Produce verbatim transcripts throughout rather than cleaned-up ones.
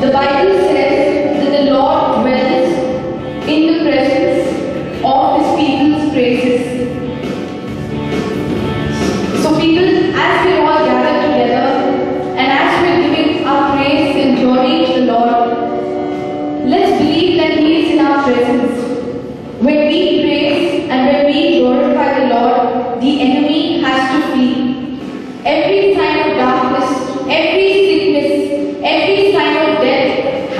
The Bible says that the Lord dwells in the presence of His people's praises. So people, as we all gather together and as we're giving our praise and glory to the Lord, let's believe that He is in our presence. When we praise and when we glorify the Lord, the enemy has to flee. Every sign of darkness, every sickness, every sign of death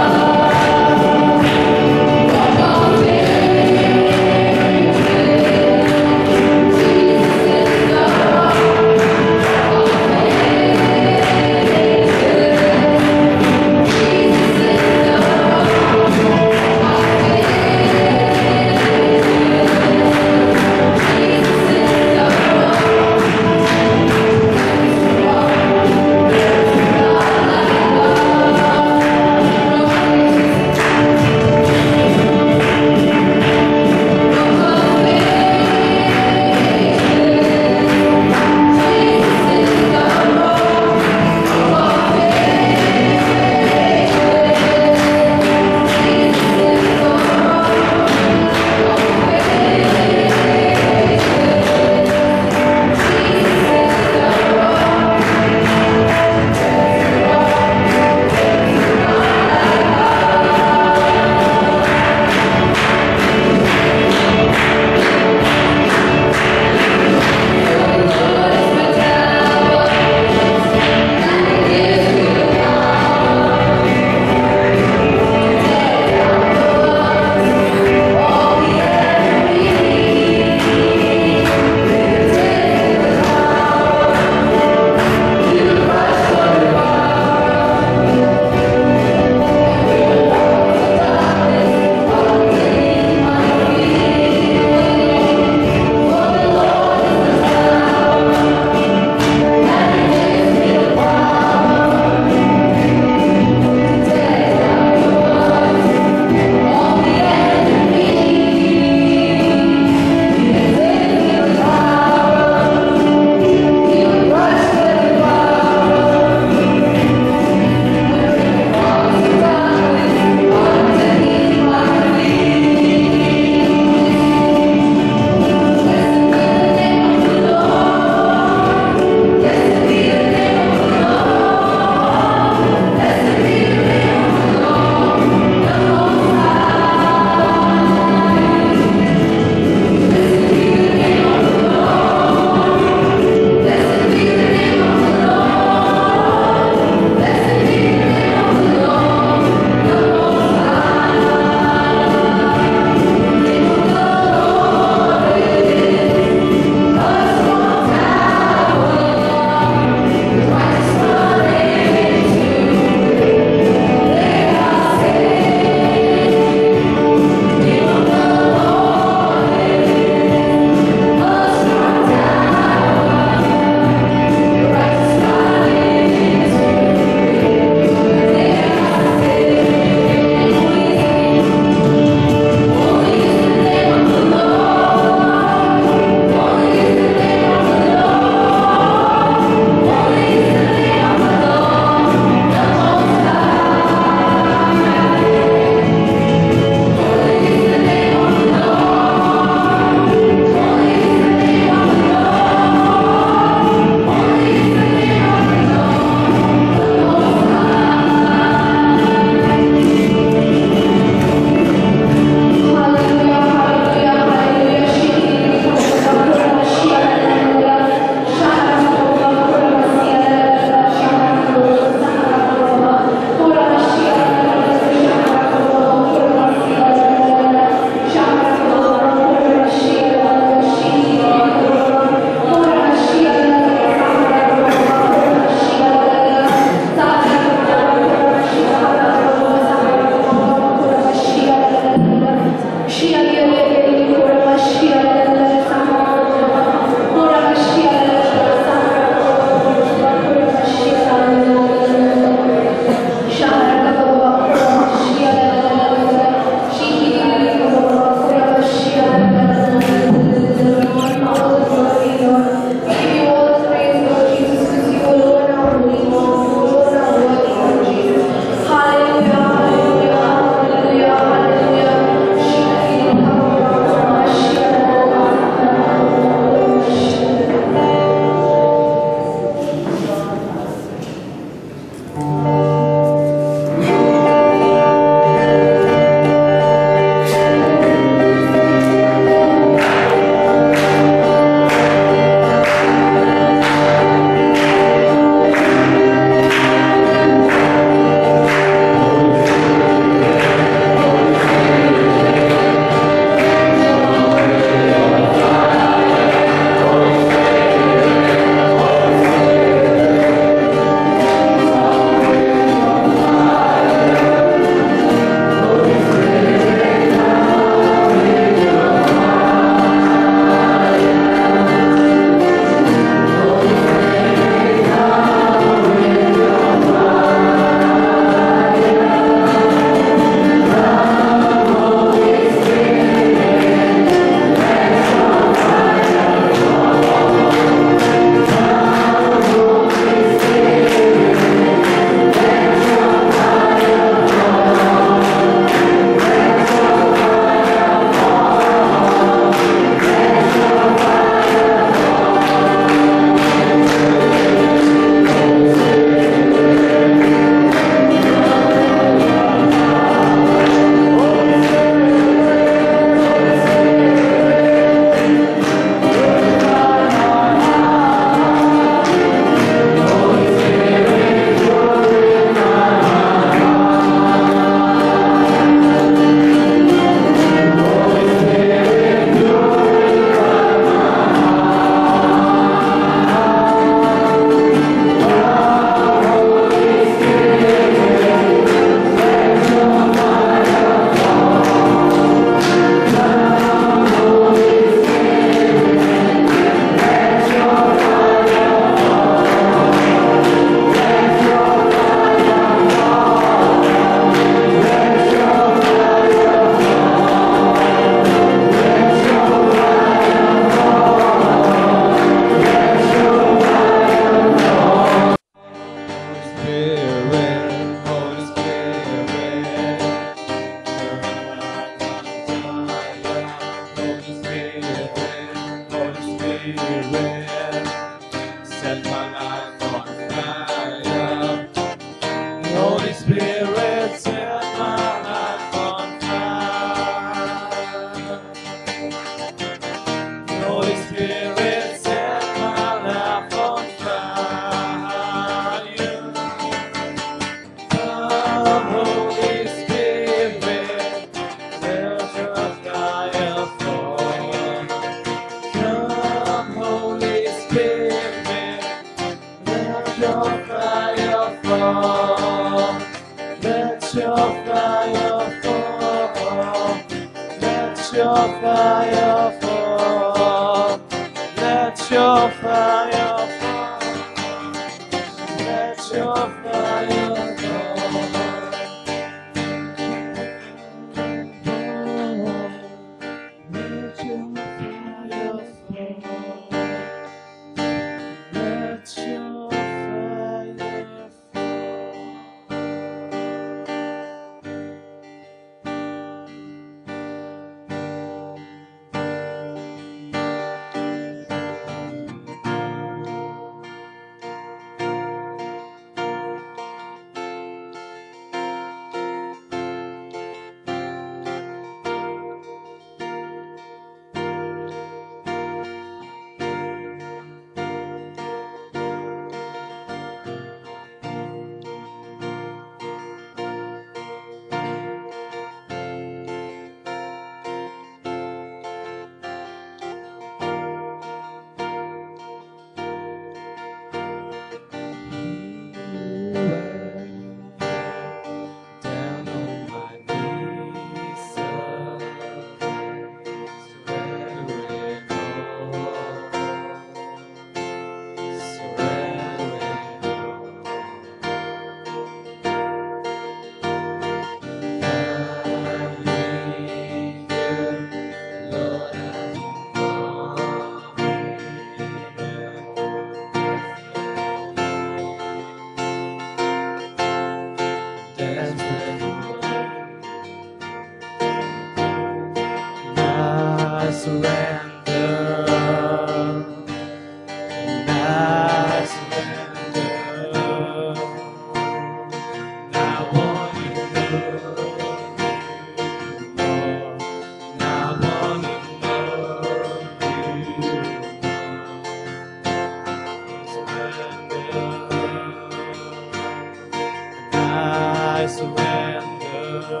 I surrender.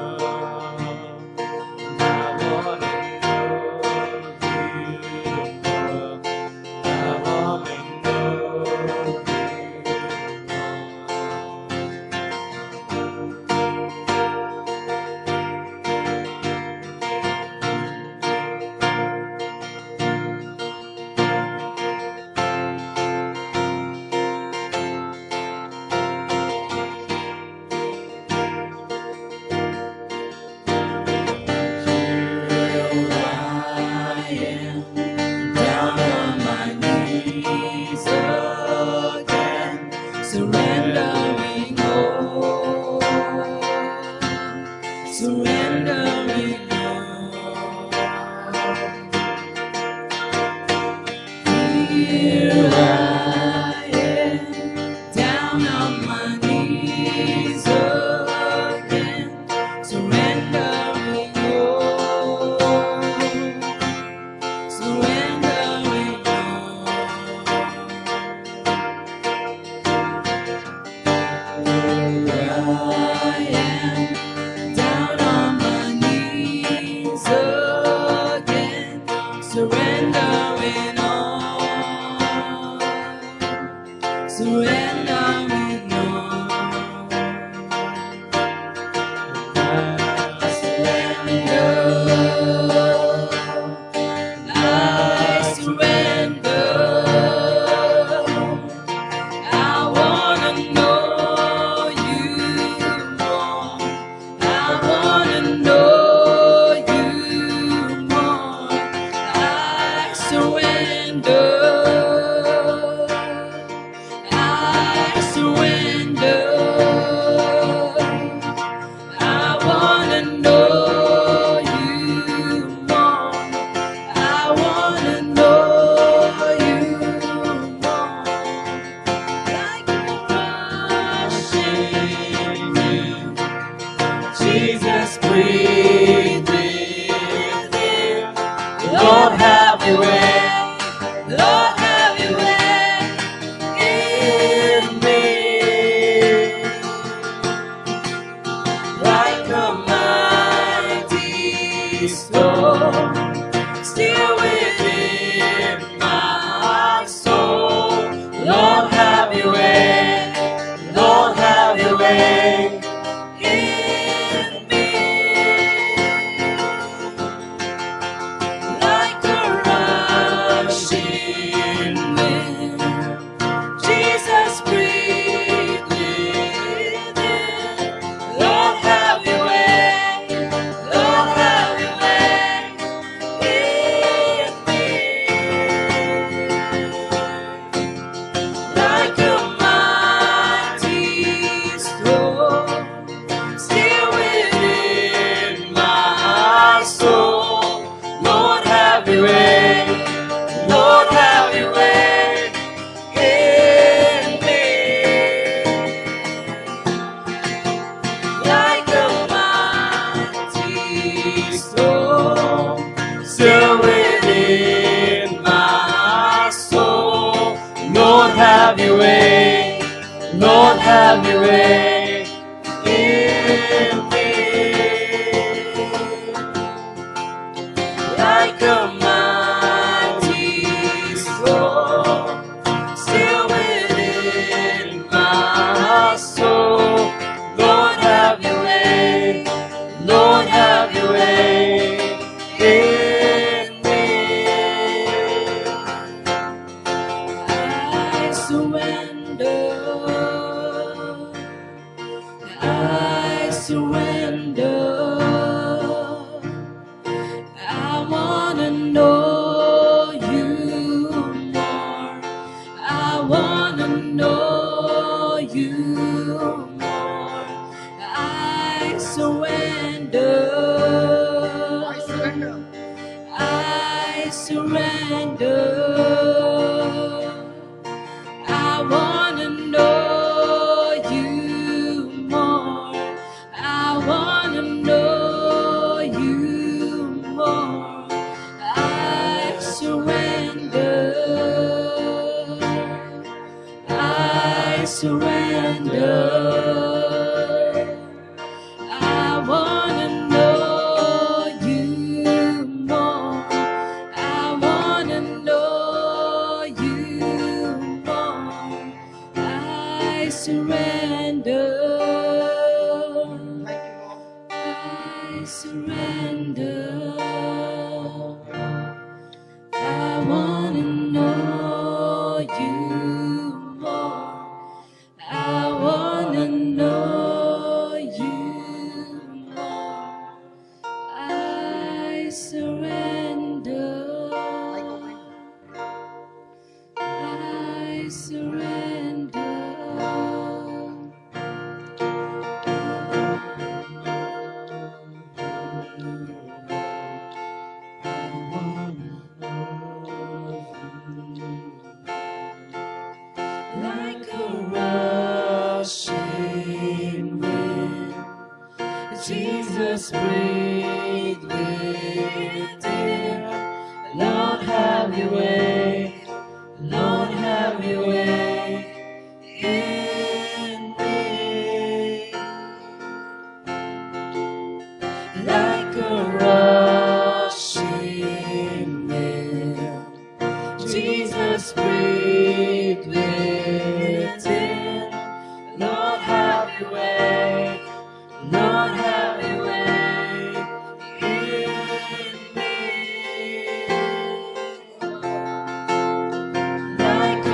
I wanna know you more. I wanna know surrendering all, surrendering all. Here I am, down on my knees again, surrendering all, surrendering all. I am down on my knees again, surrendering all, surrendering all. I surrender, I surrender. I wanna know you more. I wanna know you more. I surrender. I surrender. I wanna know you more. I wanna know you more. Like a rushing wind, Jesus, breathe within. Lord, have your way. Lord, have your way in me. Like a mighty storm, still within my soul. Lord, have your way. Lord, have your way in me. Like a rushing wind, Jesus, breathe within. Lord, have your way. Lord, have your way in me. Like a mighty storm, still within my soul. Lord, have your way. Lord, have your way in me. Like a mighty storm, still within my soul. Lord, have your way. Lord, have your way in me. Like a mighty storm, still within my soul. Lord, have your way. Lord, have your way in me. I surrender. I surrender. I wanna know you more. I wanna know you more. I surrender. I surrender. I surrender. I wanna know you more. I wanna know you more. I surrender. I surrender. Jesus, breathe within. Lord, have your way. Lord, have your way in me. Like a rushing wind, Jesus, breathe within. Lord, have your way. Lord, have your way in me. Like a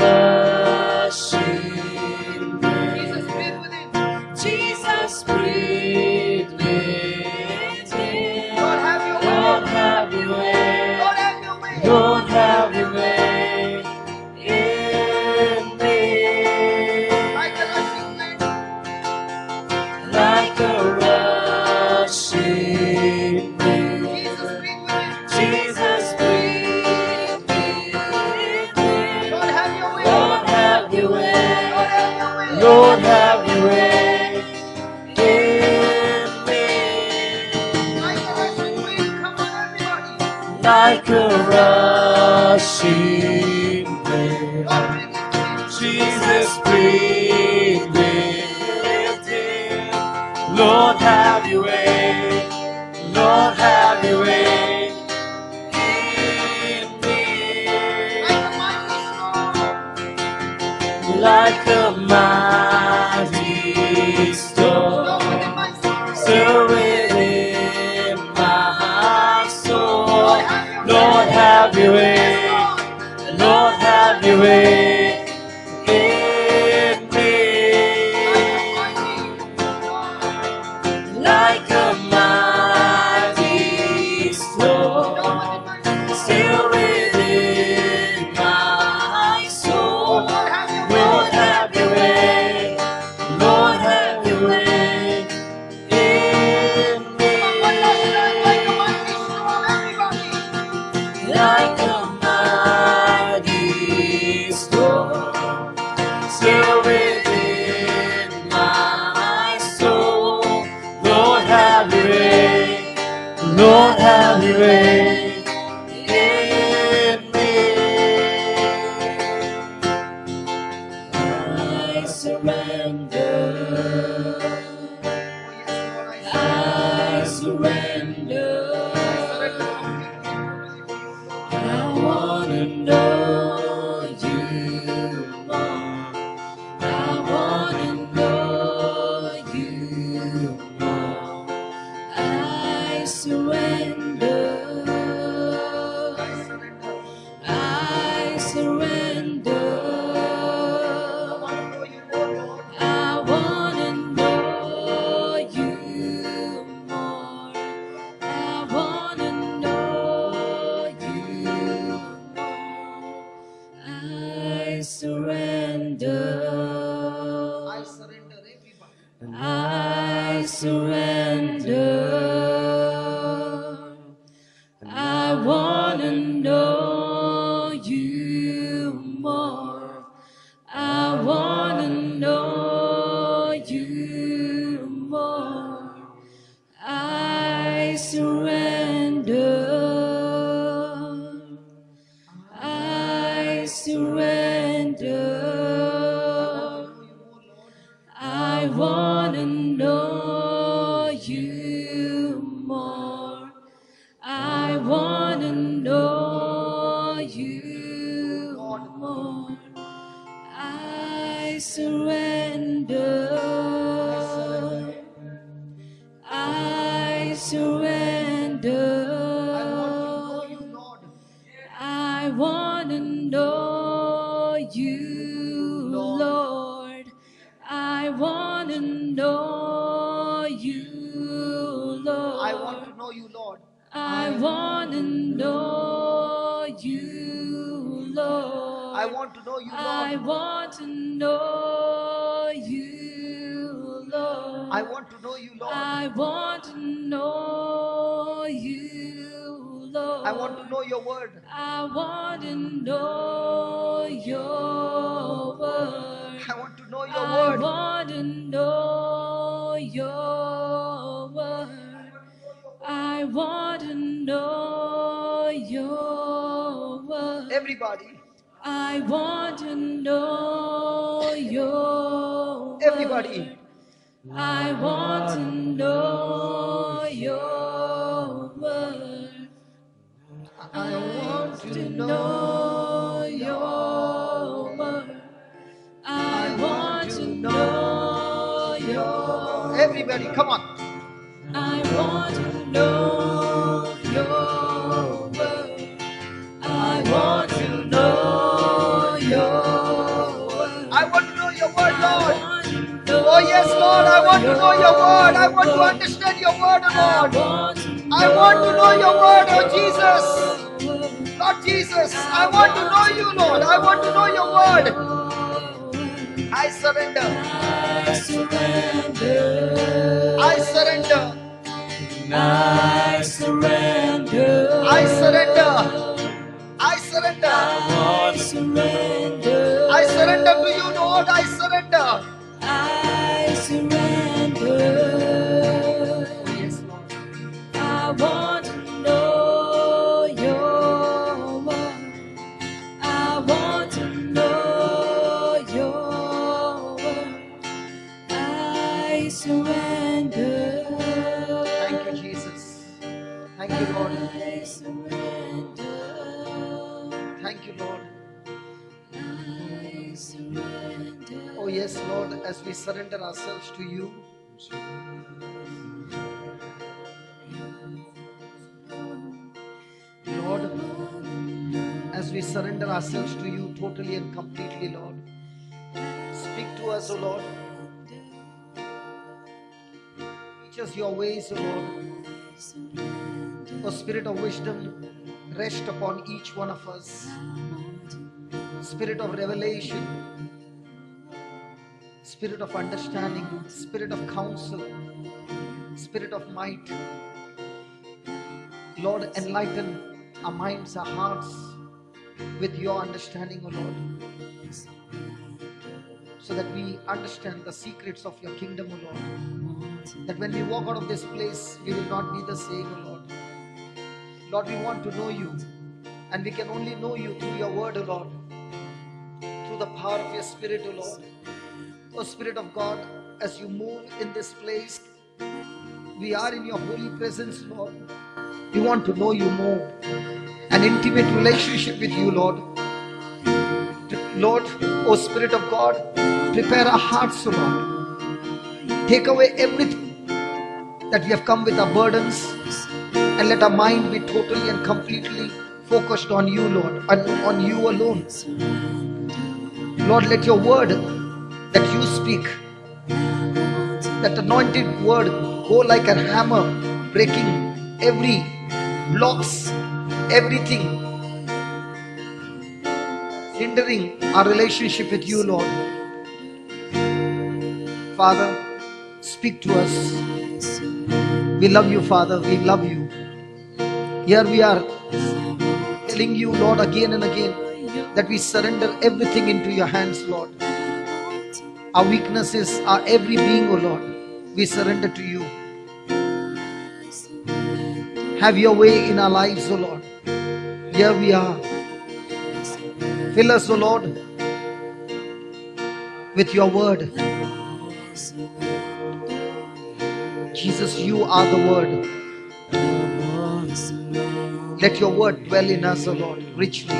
rushing wind, Jesus, breathe within. Lord, have your way. Lord, have your way. Lord, have your way. Lord, have your way in me. Like a rushing wind. Like a rushing wind, Jesus, breathe within. Jesus, breathe within. Lord, have your way. Lord, have your way. Lord, have your way. Lord, have your way in me. Like a rushing wind. Come on, everybody. Like a rushing wind, Lord, bring it to me. Jesus, breathe within. Lord, have your way. Lord, have your way in me. Like a mighty storm. Like a mighty storm, Storm within my soul. still within my soul. Lord, have your way. Lord, have your way. Lord, have your way in me. Like a mighty storm, still within my soul. Lord, have your way. Lord, have your way in me. Like a mighty storm, still within my soul. Lord, have your way. Lord, have your way in me. I surrender. I surrender. I wanna know you more. I wanna know you more. I surrender. I surrender. I wanna know you more. I wanna know you more. I surrender. I surrender, everybody. I surrender. I wanna know you more. I wanna know you more. I surrender. I surrender. I wanna know you more. I wanna know you more. I surrender. I surrender. I wanna know you, Lord. I wanna know you, Lord. I want to know you, Lord. I wanna know you, Lord. I want to know you, I Lord. want to know you, Lord. I want to know you, Lord. I want to know you, Lord. I want to know your word. I want to know your word. I want to know your I word. want to know your Everybody. I want to know your Everybody. word. I want to know your word. I want To know your word. I want to know your. Everybody, come on. I want to know your word. I want to know your word. I want to know your word, Lord. I want to know Oh yes, Lord, I want to know your word. I want to word. understand your word, Lord. want to I want to know your word, oh Jesus. Jesus. Lord Jesus, I want to know you, Lord. I want to know your word. I surrender. I surrender. I surrender. I surrender. I surrender. I surrender. I surrender. I surrender to you, Lord. I surrender. I surrender. Oh yes, Lord. I want to know your word. I want to know your word. I surrender. Thank you, Jesus. Thank you, Lord. I surrender. Thank you, Lord. I surrender. Oh yes, Lord, as we surrender ourselves to you, Lord, as we surrender ourselves to you totally and completely, Lord, speak to us, O Lord. Teach us your ways, O Lord. O Spirit of wisdom, rest upon each one of us. Spirit of revelation, Spirit of understanding, Spirit of counsel, Spirit of might. Lord, enlighten our minds, our hearts with your understanding, O Lord, so that we understand the secrets of your kingdom, O Lord. That when we walk out of this place, we will not be the same, O Lord. Lord, we want to know you, and we can only know you through your word, O Lord, through the power of your Spirit, O Lord. O Spirit of God, as you move in this place, we are in your holy presence, Lord. We want to know you more. An intimate relationship with you, Lord. Lord, O Spirit of God, prepare our hearts, O Lord. Take away everything that we have come with our burdens, and let our mind be totally and completely focused on you, Lord, and on you alone. Lord, let your word that you speak, that anointed word, go like a hammer, breaking every blocks, everything hindering our relationship with you, Lord. Father, speak to us. We love you, Father. We love you. Here we are telling you, Lord, again and again, that we surrender everything into your hands, Lord. Our weaknesses, our every being, O Lord, we surrender to you. Have your way in our lives, O Lord. Here we are. Fill us, O Lord, with your word. Jesus, you are the word. Let your word dwell in us, O Lord, richly,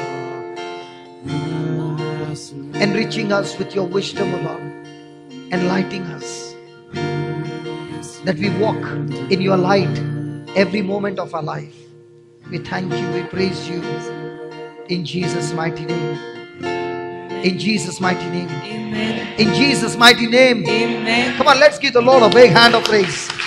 enriching us with your wisdom, O Lord, enlightening us, that we walk in your light every moment of our life. We thank you, we praise you, in Jesus' mighty name. In Jesus' mighty name. Amen. In Jesus' mighty name. Amen. Come on, let's give the Lord a big hand of praise.